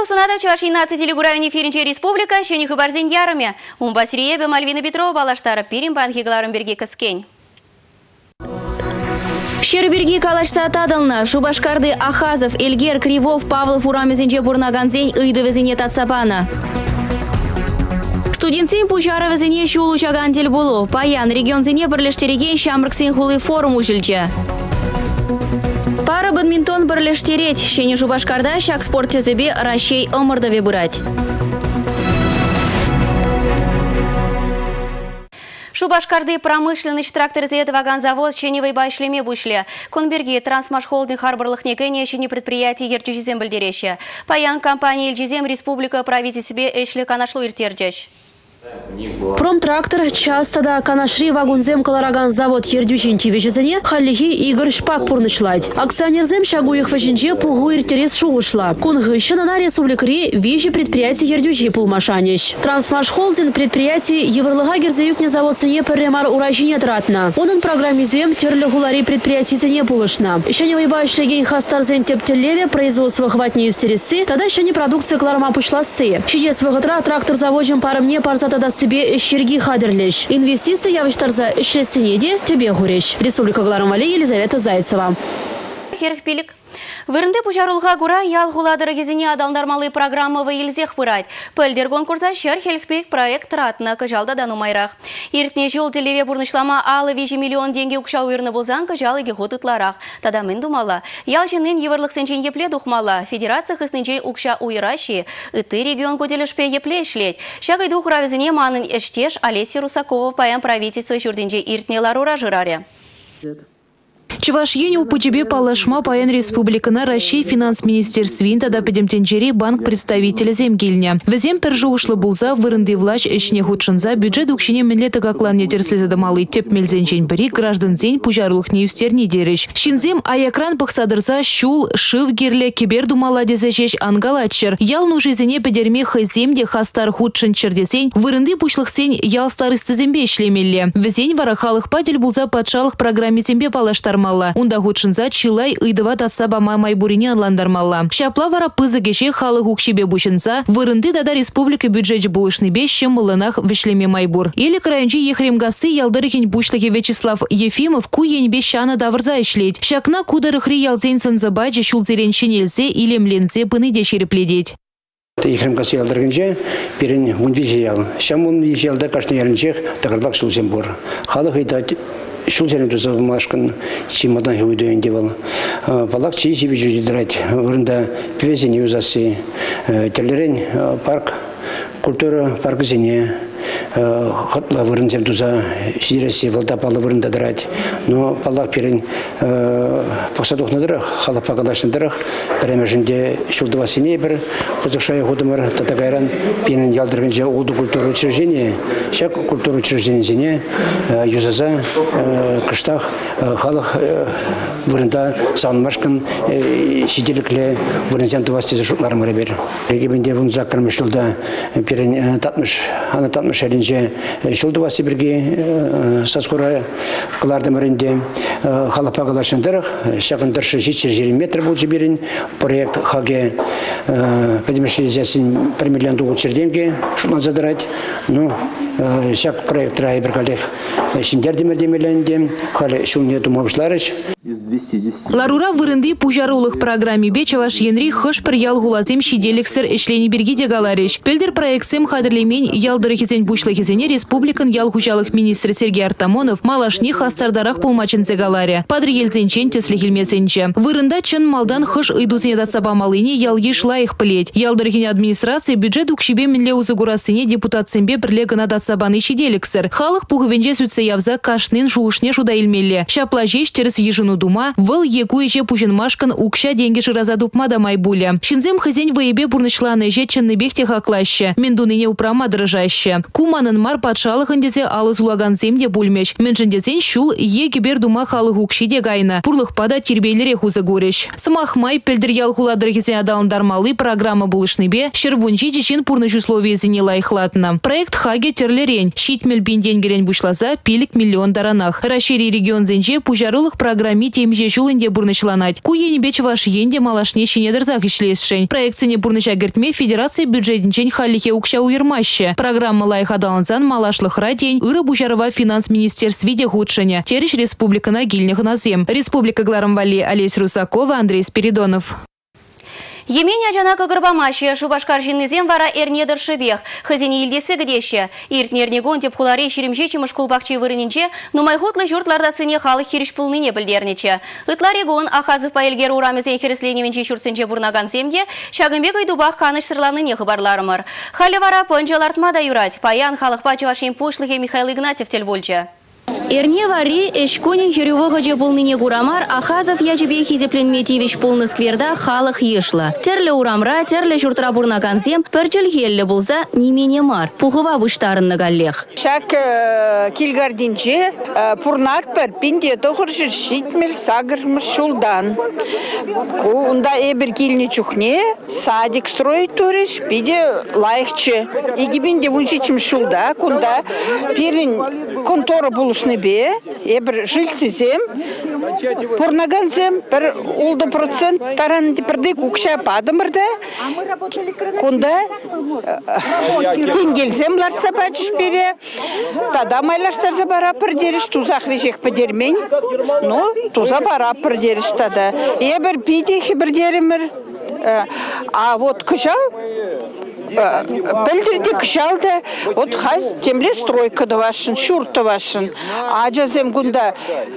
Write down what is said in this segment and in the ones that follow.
Сунада Чувашина телегуравин эфиринче республика, шені хыбарзен ярыме. Умбасириебе Мальвина Петрова балаштары пирим банхигаларын берге кіскен. Шерберги калашса тадылна, Шубашкарды Ахазов, Эльгер, Кривов, Павлов урамезенче бурнаганзен ыйдывезене татсапана. Студентсен пучаровезене шул учаган телбулу, Паян регионзене бірлештереген шамрыксен хулы форум ужылчы. Пара бадминтон бірлештерет, шені Шубашкарда шак спорт тезебе Рашей омырдаве бұрать. Шубашкарды промышленный тракторзет вагонзавод шеневой байшлеме бушле. Конберги трансмашхолдинг харбарлых некене шени предприятий ертюжизем бельдереща. Паян компания Эльжизем республика правительстве эшле канашлу иртерджеш. Промтрактор часто да канашри вагонзем калараган завод ердюшин тивежезене халлихи Игорь Шпак пурнышлать. Акционерзем шагуях веженче пугу иртерес шугушла. Кунгыщена на республикари вижи предприятий ердюши пулмашанищ. Трансмашхолдинг предприятий Еврлыга герзеюкне завод цене перремар уращине тратна. Онын программизем терлі гулари предприятий цене пулышна. Еще не выбающий гейн хастарзен тептелеве производство хватне юстересы, тогда еще не продукция кларма пушласы. Чидес выготра трактор заводим парам не парза тогда себе щерги хадерлиш. Инвестиции явыштарза шлесенеде тебе гурещ. Республика Гларамвали, Елизавета Зайцева. Херхпилик. Вырынды пучарулға гура ял хуладыры кезіне адалдармалы программы вайлзех пырать. Пөлдер конкурса шер хелхпилик проект ратына кажалда дану майрақ. Иртне жол телеве бурнышлама алы 5 миллион деньги укша уйрны болзан кажалы гехот ытларақ. Тада мен думала. Ял жынын евырлық сенчен епле духмала. Федерация хыснынчей укша уйращи. Ыты регион көделешпе епле шлеть. Шагай дух равезіне манын эштеш Олеся Русакова паян правительство жүрденже иртне ларура жыраре. Чувашьене упутебе палашма паян республикана Россия финанс министерствин тада педемтенчери банк представителя земгильня. Везем пержу ушлы булза вырынды влач эшне худшынза бюджет укшине менлета каклан нетерслеза дамалы теп мельзенчен бери граждан зень пужарлых неюстер не дереш. Шинзем аякран пахсадырза щул шив гирле кибер думала дезачеш ангалачер. Ял нужи зене педерме хайземде хастар худшын чердесень вырынды пушлых сень ял старысты зембе шлемелле. Везень варахалых падель булза патшалых программе зембе палаштар Унда гудшынза чилай ыйдыва татсаба майбурине анландармалла. Шапла вара пызыгеше халы гукшибе бушынса, вырынды тада республика бюджет булышныбе щем мылынах вишлеме майбур. Или краянчи ехремгасы ялдырыхень бушлыхе Вячеслав Ефимов куенбе щана давырза ишлеть. Шакна кударыхри ялзень санзабаче шулзерен щенелсе или мленсе пыныде шерепледеть. Ехремгасы ялдыргенже перен вунвизе ял. Шам вунвизе ялда кашны ярынчех тагырлак шулзен бур. Халы хыйтать шулзен дуза машкан чимадан хуйдуен девал. Палак чи себе жуди драть. Вырында пивезен юзасы. Телерен парк культура парк зене. Хатла вырынзем дуза сидерesi валда палы вырында драть. Но палак перен посадок надырах, хала пагалаш надырах. Премеженде шулдывасыне бір козакшая ходымыр татагайран перен ялдыргенже олду культура учреждения. Шак культура учреждения зене юзаза кыштах халық вырында сағынмашкан сиделікле вырынзем дывасты жутларым ребер. Егебенде вун закармы шулда перен татмыш, ана татмыш әлінже шулдывасы бірге саскура кылардым өрінде халапа калашындырық, шағындыршы 7 метр бұл жіберін проект хаге пәдемешлезиясын 1 миллион доллар черденге шулан задырать. Ну, шак проект рай бір қалех синдердемердемеленде, халі шулне думавышларыш. Ларура вырынды пужарулых программе Бечаваш Енри хышпыр ял гулазем шиделексер эшлени берги дегалариш. Пельдер проектсем хадрлемень ялдырыхизен бушлыхизене республикан ял хужалых министр Сергей Артамонов малашни хастардарах пулмачын зегаларе. Падр елзенчен теслихилмесенче. Вырында чын малдан хыш ыйдузне датсаба малыне ял ешла их плеть. Ялдырыхине администрации бюджет укшибе менле узыгурасыне депутатсембе бірлегана датсабаны шиделексер. Халық пугывенже сүтсе явза кашнын жуышне шуда илмелле. Шапла-жеш через ежину дума, выл екуеже пужинмашкан укша деньги жираза дупмада майбуля. Шинзем хызень воебе бурнышланы же чынныбех техаклаще. Мендуныне упрама дрожаще. Куманын мар патшалыхындезе алы зулаган земде бульмеш. Менжіндезен шул егебер дума халық укшиде гайна. Пурлых пада тербейлере хузы гореш. Самахмай пельдер ял хуладырыхезе адалындармалы программа булышныбе, шервунчи чечен пурныш условия зене лайхлатна. Проект хаге терле пулерень. Щитмел бинден герен бушласа пилик миллион даранах. Расшири регион зенже пужарылых программе темже жулынде бурнышланать. Куенебеч ваш енде малашне шинедерзах ишлесшень. Проекцине бурныша гертме федерация бюджетнчен халлихе укша уйрмаще. Программа лайх адалансан малашлых радень ыры бужарова финанс министерстве худшеня. Тереш республика на гильнях назем. Республика Гларамвали Олесь Русакова, Андрей Спиридонов. Емень ажанака гырбамаще, Шубашкар жиннезем вара эрнедер шебех. Хазини илдесе гдеще. Иртнернегон деп хуларе шеремже чемыш кулбакче вырынинче, но майхотлы журтларда сыне халы хириш пулныне білдернече. Ытларегон Ахазов паэлгер урамезен хиресленеменче шурсенче бурнаган земде, шагымбек айдубах каныш сырланныне хыбарларымыр. Халі вара пөнчалартма да юрать, паян халық пачывашен пошлыхе Михаил Игнатьев тельбольче. Эрне вари эшконе херювого же полныне гурамар, Ахазов яжебе хизепленметивич полны скверда халық ешла. Терле урамра, терле журтра бурнаган зем, перчел хелле болса немене мар. Пухова буштарын галлех. Шак килгардинче пурнак пер пинде тохыршыр шитмел сагырмыш шулдан. Кунда эбер килни чухне, садик строить туриш, пиде лайхче. Игибинде вунчичим шулда, кунда пирин контора булышны бе, эбер жильцизем, пурнаганзем, пер улды процент таран диперде кукша падымырда, кунда тенгелзем ларца бачыш бере, тада майлаштар забара пердериш, тузах вежек подермень, но туза бара пердериш тада. Эбер пиде хибердеример, а вот кышал, Пельдерде кышалда, вот хай темле стройка да вашын, шурта вашын. Аджазем гунда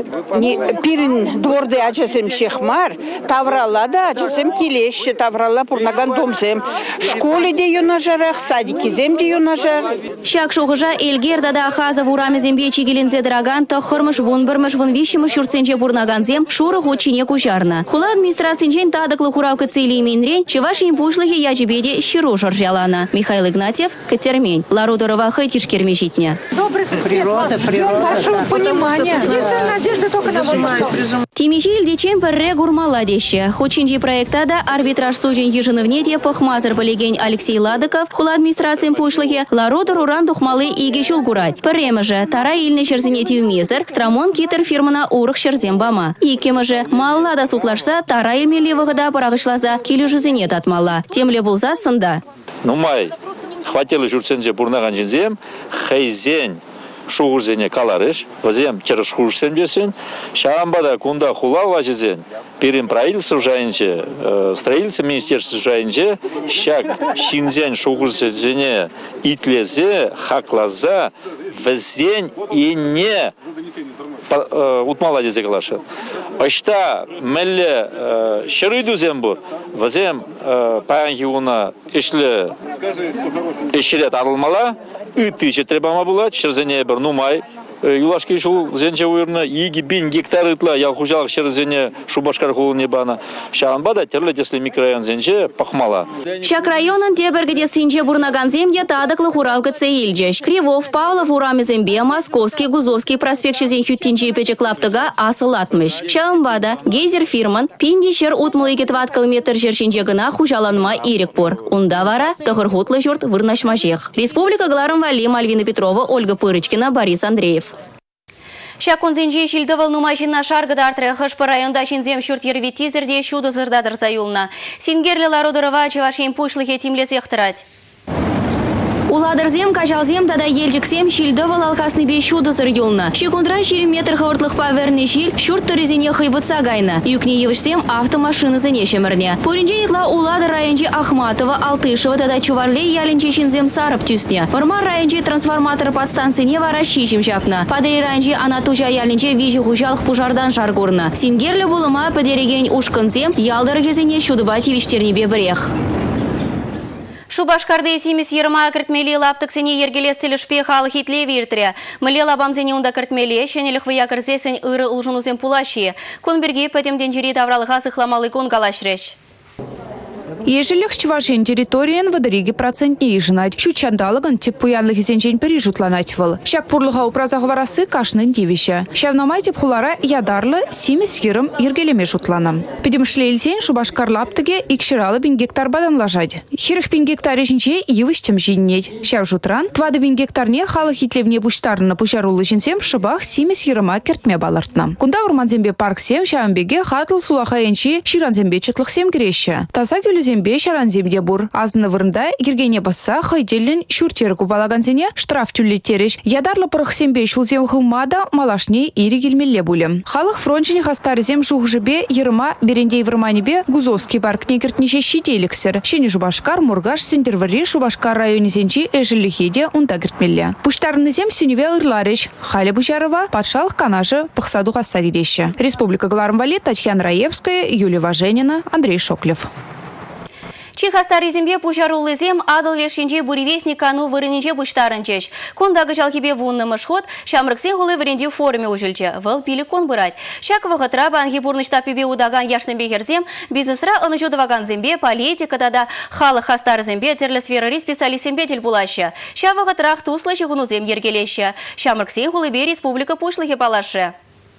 пирин дворды аджазем шехмар, таврала да аджазем килеще, таврала пурнаган домзем. Школе де юнажарах, садики зем де юнажар. Шак шуғыжа Элгерда да Ахазов урамезем бечи гелензе драган, тахырмыш вунбырмыш вунвишимыш шурценче бурнаган зем, шуры хучине кужарна. Хула администрациянчен тадыклы хураука цели именрен, чеваш импушлыхи яжебеде щиро жоржала. Михаил Игнатьев, Катермень. Ларудорова хайтиш кермешитня. Добрый природа. Большого понимания. Надежда только на вас. Тимичи илдечем перре гурмала деще. Хочинчи проектада арбитраж сужен еженовнеде пахмазар полигень Алексей Ладыков, хула администрациям пушлыхе, Ларудор уран духмалы иге шулгурать. Перремеже тара илне шерзенети умезер, страмон китер фирмана урых шерзем бама. Икемеже маллада сутлашса, тара илмели выгода парагышлаза, килюжезенет атмала. Темле булза сында. Ну май, хватило журценже бурнаган жинзем, хайзень шугурзене каларыш, возем через шугурсен бесен, шарамбада кунда хулала жинзен, перем правительство жайнче, строительство министерства жайнче, щак шинзен шугурсене итлезе, хаклаза, возень и не утмала дезеглаша. Ашта мелле шерыду зембур, возем паянки уна ишле ишрет арылмала, ытыче требама була, шерзене бер нумай. Юлашки шул зенче уйрна, иги бин гектар ытла, ялхужалык шерзене Шубашкар хулыне бана. Шаанбада терле десле микрорайон зенче пахмала. Шак районын тебергеде синче бурнаган земде тадыклы хураука цеилджеш. Кривов, Павлов, Урамезембе, Московский, Гузовский проспект чезен хюттинче печеклаптыга асылатмыш. Шаанбада гейзер фирман пиндишер утмылы кетват километр жершинче гына хужаланма ирек пор. Унда вара тыгыр хутлы журт вырнашмажех. Республика Гларамвали, Мальвина Петрова, Ольга Пырочкина, Борис Андреев. Шакун зенже шилдывал нумайшин на шаргыда артры хышпы районда шинзем шурт ервитизерде шуды зырдадыр заюлна. Сингерлі Ларудырова чевашин пушлыхе тимлес ехтырать. Уладырзем, кажалзем, тада елжіксем шилдывал алқасны бе шуды зыр юлна. Шекундра шири метр хавыртлық паверны шил шурт тырызене хыйбытса гайна. Юкне евішсем автомашины зене шемірне. Поринже икла Уладыр районже Ахматова, Алтышева, тада чуварлей ялінче шинзем сарып тюсне. Вармар районже трансформатор подстанцияне вара шишим жапна. Падай районже Анатужа ялінче вижі хужалық пужардан жаргурна. Сингерлі булыма педереген ушкынзем ялдыр кезене шудыба тивиштерне бе бірех. Шубашкарды семес ерма кіртмелі лаптықсене ергелестілі шпехалы хитле виртіре. Міле лабамзене унда кіртмелі, шенелік вия кірзесін ұры ұлжынузен пулаши. Конберге пәтемден жері тавралыға сықламалы кон галашреш. Ежелих Чувашин территориян водориги процентнее жинать. Щучандалаган тип пуянлых изенчень пережутланать выл. Щак пурлыха упразах варасы кашнын дивища. Щавнамай тип хулара ядарлы симис хирым ергелеме шутланам. Педемшлейлсен Шубашкарлаптыге икширалы бин гектар бадан лажать. Хирых бин гектаре жинче йывыштем жиннеть. Щав жутран 20 бин гектарне халы хитлевне буштарына пушарулы жинсем шыбах симис хирыма кертме балартнам. Кунда урманзембе парк сем щавамбеге хатыл сулахаенчи ширанзембе чытлых сем греща. Таза кюлезембе шаранземде бур. Азны вырында ергене басса хайделлен шуртер кубалаганзене штраф тюллетереш. Ядарлы пырхсембе шулзем хымада малашне ири гельмелле булем. Халық фрончине хастарзем жухжебе ерыма берендей вырманебе Гузовский парк некертнеше щителексер. Шене Шубашкар Мургаш Сендервари Шубашкар районе зенчи эжелихеде унта кертмелле. Пуштарнызем сюневе ырларыш. Халя Бушарова патшалық канажы пықсаду хастагидеше. Республика Глармбали, Татьяна Раевская, Юлия Важенина, Андрей Шоклев. Чихастар изембе пушарулызем адыл лешинче буревестник кану вырынинче буштарынчеш. Кондагы жалкебе вуннымыш ход, шамрыксен хулы выренде форуме ужылче. Выл пилі кон бұрайд. Шак вағытра банги бурныштапебе удаган яшсынбе херзем, бизнесра ынычудываган зембе, политикада да халық хастар зембе терлі сферары специалистембе тел булашы. Ша вағытрах туслашы гунузем ергелеші. Шамрыксен хулы бе республика пушлығы балашы.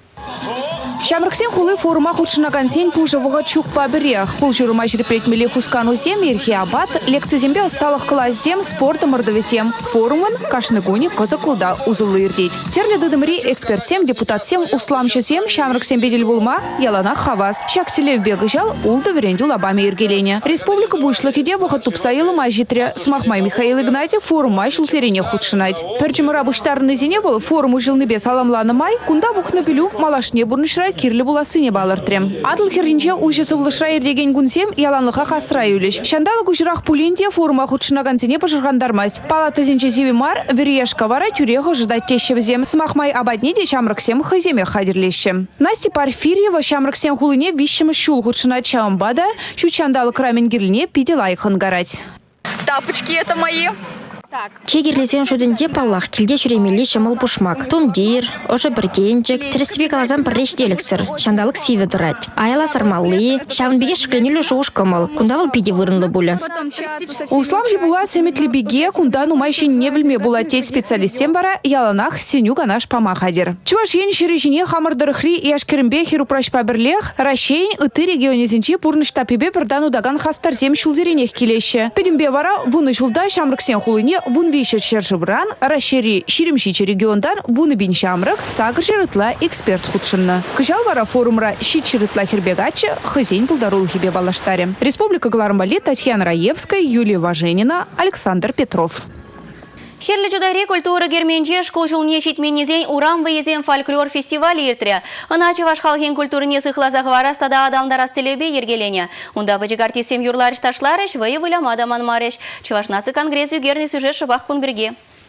Шамрыксен хулы форума худшынаган сен пужавыға чукпа бірех. Хул журыма жірпретмелі хускану зем, ерхи абат, лекция зембе осталых класс зем, спорта мордовесем. Форумын кашны гуни козаклуда узылы ирдеть. Терлі дыдымри эксперт сем, депутат сем, усламшы сем, Шамрыксен бедел булма, ялана хавас. Шак селев бегі жал, улды веренду лабами иргелене. Республика бушлыкиде вұғы тупсайылы мажитре, смахмай Михаил Игнатьев форумай шулсерене худшынать. Перчимыра буштарны зене был форум ужылны бес аламланы май, кунда бухны пилю малашне бурнышрай кирлі буласыне балыртрем. Адыл херінче ұжысы влыша ердеген гунсем яланлыға қасыра үліш. Шандалы күжірақ пулинде форума худшынаган сене пашырғандармаст. Палата зенче зевимар верешка вара тюрегі жыдать тешевзем. Смахмай абаднеде Шамрыксем хыземе хадирлешем. Настя Парфирьева Шамрыксен хулыне вишшемы шул худшынат чамбада, щучандалы крамен гирліне пиделайхын гарать. Тапочки это мои. Чегерлесен шуденде паллах килде жүремелі шамыл пушмак. Тумдир, ожа біргенчік, тірісібе қалазан бірреш деліксір. Шандалық сиві дұрат. Айла сармалы, шавынбеге шықленелі жоғыш кымыл. Кундавыл пиде вырынлы бұлі. Услам же була семетлі беге, кунда нумайшын не білме була тет специалистен бара, яланах сеню ганаш памахадер. Чуваш ен шережіне хамырдырықри яшкерімбе херупраш пабірлех, рашейн ыты регионезінче пурныштапебе бірдан удаган хастарсем шулзеренех келеші. Педімбе вара вуны шулда Шамрыксен хулыне вун вещер шершыбран, расшири ширимшичи региондан вуны бин Шамрык, сагыр жырытла эксперт худшынна. Кыжал вара форумра щит жырытла хербегачы, хызень булдарул хибе балаштаре. Республика Глармбали, Татьяна Раевская, Юлия Важенина, Александр Петров. Херлі жүдайре культура герменже школ жылне шетменезен урам вейзен фольклор фестивалі ертірі. Ыначы ваш халхен культуріне сықлазағы варастада адамдар астелебе ергелене. Унда бөжік артисем юрларыш ташларыш, вайы выламада манмарыш. Чуваш наци конгресс югерный сюжет шыбақ күнбірге.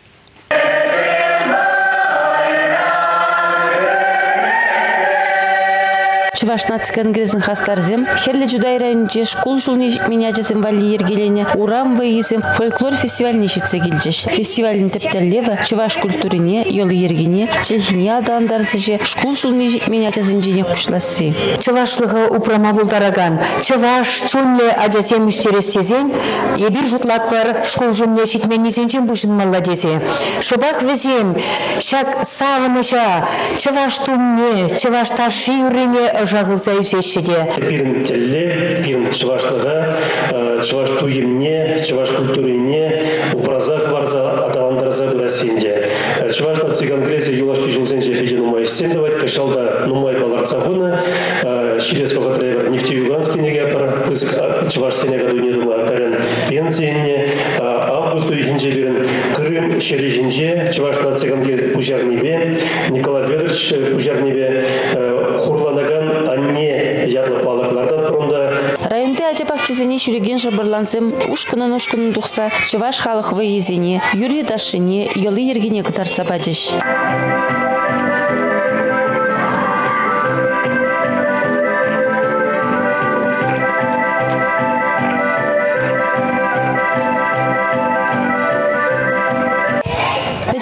Чуваш наци конгрессын хастарзем, херлі жүдайрайынче школ жылне меняжесен вали ергелене, урам вейзен фольклор фестиваль нешітсе келжеш. Фестивалін тептерлеві чуваш культурине, елы ергене, челхине адандарсыже, школ жылне меняжесен жене кушласы. Чувашлығы упрама булдараган, чуваш чунле ажасем үстерестезен, ебір жұтлат бар школ жылне шитменезенчен бұшын малладезе. Шубақ везем, шак савыныша, чуваш тумне, чуваш таши юрине жағы взаюсешеде. Пирн телле, пирн чувашлыға, чуваш туемне, чуваш культурине, упразақ барза аталандарза бұрасенде. Чуваш наци конгрессе юлашки жылзенже педе нумай сендовать, кашалда нумай баларцағыны, шилес вағатрайбар нефтеюганский негапар, пызық чуваш сене году не дума карен пенсиенне, августу ихинже берін Крым шережинже, чуваш наци конгрессе пужарнебе, Николай Федорович пужарнебе, хурланаган анне ядлы палаклардан бұрында. Районда ажапақчызыне жүреген жабырлансым, ушкынын тұқса, чуваш халық вейзене, юри дашыне, елы ергене кытарса бадыш.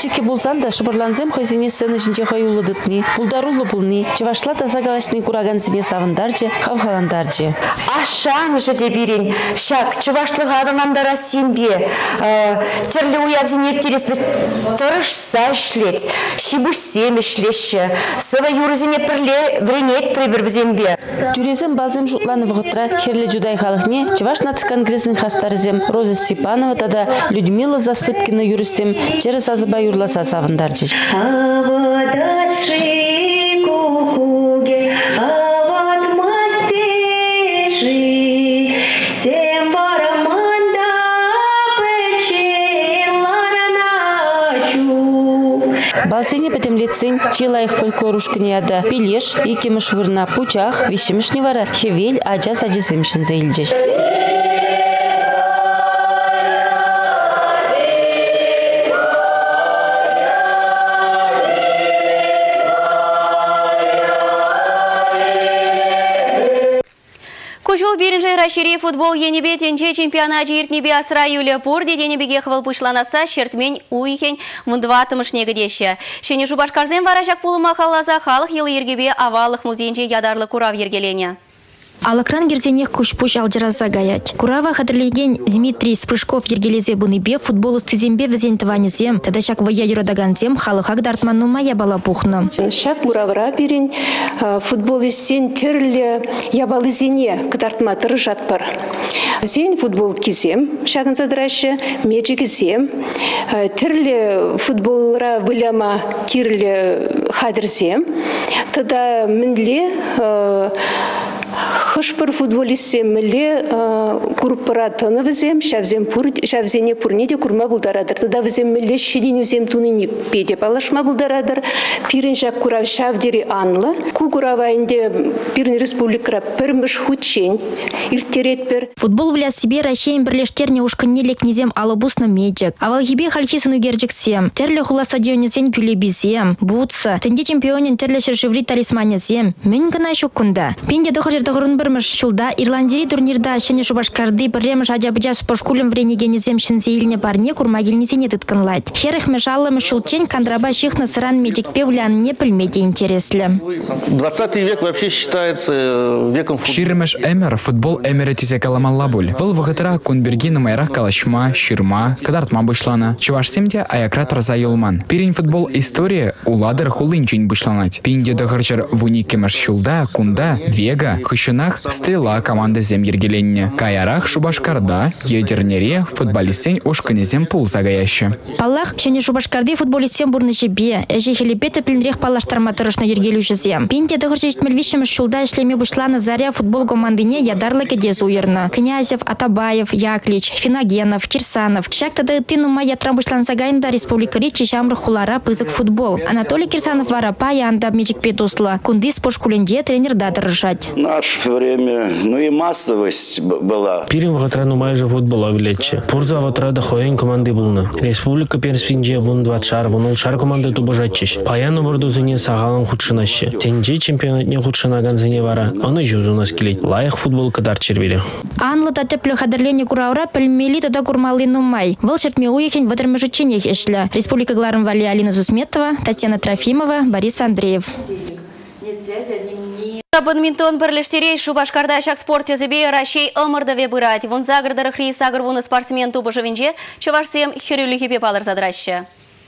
Мечеке булсан да шыбырланзем хозине сцены жинче хаюлыдытни, булдарулы булни, чывашла таза галашны кураган сине савындарчы, хавхаландарчы. Ашан же дебирин, шак, чывашлыға адамдара симбе, терлі уявзіне тересбет тұрышса ішлет, шибусем ішлеші, сыва юрызіне пірле вренет прибір взембе. Тюрезем балзем жутланы вғытра херлі жудай халықне, Чываш нацконгрессін хастарзем Роза Степанова тада Людмила Засыпкина юрысем через азыба юрласа савындарчы. Балсене петемлецин чилаих фольклорушкыне ада пилеш, икемеш вырна пучах, вещемеш невара хевель аджа саджисемшин заилджеш. Кужул биринжей рашири футбол енебе тенче чемпионат жиртнебе асра юля пурде денебеге хвал пушланаса шертмень уйхень мундватымыш негедеші. Шені жубашкарзен варажак пулыма халлаза халық елы ергебе авалық музейнже ядарлы курав ергелене. Алакран герзенех куш-пуш алжыраза гаять. Курава хадырлеген Дмитрий Спрыжков ергелезе буныбе футбол стызембе візентіванезем, тада шак вая юрадаганзем халықак дартманну мая бала пухна. Шак буравра берін футбол ізден терлі ябалызене кдартма тұрышат бар. Зен футбол кезем, шагын задырашы, меджі кезем, терлі футболра выляма кирлі хадырзем, тада мінле Хышпыр футболистсем міле курпыра тыны візем, шавзене пурнеде курма бұлдарадыр. Тада візем міле шеден үзем туныне педе балашма бұлдарадыр. Пирін жак курав шавдері анлы. Ку куравайынде пирін республикара пірміш худшен, иртерет бір. Футбол вля себе рашейн бірлештерне ушканнелек незем алыбусны меджек. Авалгибе халькесыну герджексем. Терлі хула стадионезен күлебезем, бутса. Тенде чемпионен терлі шыршыври талисманезем. Мен гына шуккунда. Пенде дұқыр жердіғырын бірміш шулда Ирландери турнирда шәне Шубашкарды біреміш ажабыжа споршкулем вренегенезем шинзейліне барне курмагелнесене тытканлайд. Херых межалым шулчен кандраба шихна сыран медикпе влян не пельмеде интереслі. 20 век вообще считается веком футбола. Ширмеш эмер футбол эмеретизе каламаллабуль. Был вагатра кунберги на майрах калашма, ширма, кадартма бышлана. Чувашсемде аякрат раза юлман. Пирень футбол история уладыр хулынчень бышланать. Пинде дагырчар вуникемеш шулда, кунда, вега, хыщынах стрела команды зем ергеленне. Каярах Шубашкарда, едернере футболистен ушканезем пул загаяща. Паллах шәне Шубашкарды футболистен бурны жебе, әже хелепеті пілінрех паллаштарма тұрышна ергелушізем. Пинде дығыр жештмелвишіміз шулда ішлеме бұшланы Заря футбол командыне ядарлы кедез уйырны. Князев, Атабаев, Яклич, Финогенов, Кирсанов. Шактады тыну мая трамбушлан загайында республикари чешамры хулара пызык футбол. Анатолий Кирсанов вара паянда мечикпе туслы. Кунды споршкуленде тренерда дырышать. Наше время, и массовость была. Пирин вғатрану майжа футбола вилетче. Пурза вғатрада хоен команды булны. Республика персвинже вон 20 шар, вон шар команды тубажатчеш. Паяну бордузыне сағалан худшынаще. Тенже чемпионатне худшынаган зене вара. Аны жузу нас келет. Лайық футбол кадар червере. Анлы тәтеплі қадырлене кураура пілмели тада курмалы нумай. Выл шертме уехен вадырмыжыченех ешлі. Республика Гларым Вали Алина Зусметова, Татьяна Трофимова, Борис Андреев. Бадминтон бірліштерей Шубашкарда шак спорт езебе рашей ымырдаве бұрат. Вон загырдары хри сагырвуны спортсмен тубы жывенже чывашсем хирюлі хипе палыр задыраща.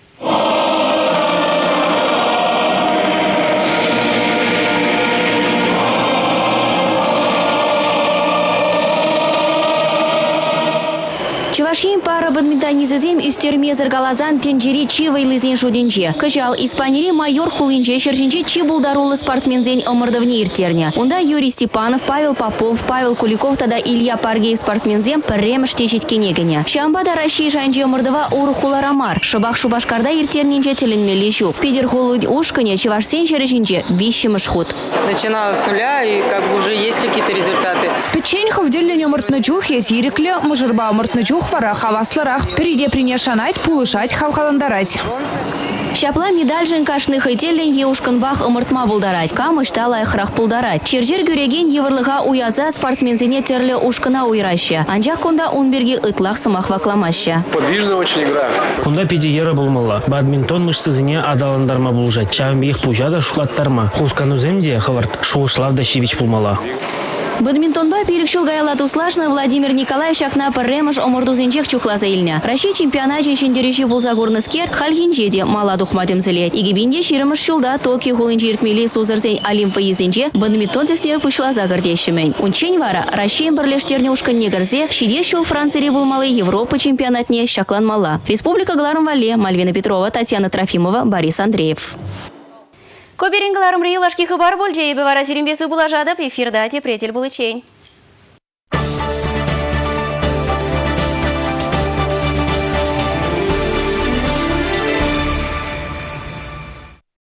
Чувашин пара бадминтонизезем үстермезір галазан тенджери чивайлызен шуденже. Кыжал Испанери майор хулинже шержинже чибулдарулы спортсмензен ымырдывне иртерне. Онда Юрий Степанов, Павел Попов, Павел Куликов тада Илья Паргей спортсмензем пірремште жеткенегіне. Шамбада Раши жанже ымырдыва уры хуларамар. Шыбақ Шубашкарда иртерненже тілінмелі шу. Педер хулуд ушкыне чувашсен шержинже вищемыш худ. Начинала с нуля и как бы уже есть какие-то результаты. Печеньхов деление мыртнычух есть ирекле, мыжырба мыртнычух вара хавасларах. Перейде принешанать, пулышать, хавхаландарать. Шапла медаль жын кашных ителен еушканбах ымыртма булдарать. Камыш талайхрах пулдарать. Чержер гюреген еврлыға уяза спортсмензине терлі ушкана уйраща. Анжақ кунда унберги ытлах сымах вакламаща. Подвижная очень игра. Кунда педиера булмала. Бадминтон мышцызыне адаландарма булжать. Чавмбих пужада шулаттарма. Хускану земде хаварт Шуышлав Дащевич булмала. Бадминтонба пиликшул гаялат услашна Владимир Николаевич акна парремыш омордузенчех чухлаза илня. Россия чемпионат шендережи булзагурныскер хальгинжеде мала духмадемзеле. Игибинде ширемыш шулда Токио хулынчи иртмели сузырзень Олимпа езенче бадминтон тестева пушлаза гардещемень. Унчень вара Россия бірлештерне ушкан негерзе шиде шул Франции булмалы Европа чемпионатне шаклан мала. Республика Галарым-Вале, Мальвина Петрова, Татьяна Трофимова, Борис Андреев. Коберингаларым рыюлашки хыбар болжей бевара зерембесі булажадып эфирда тепретел булычень.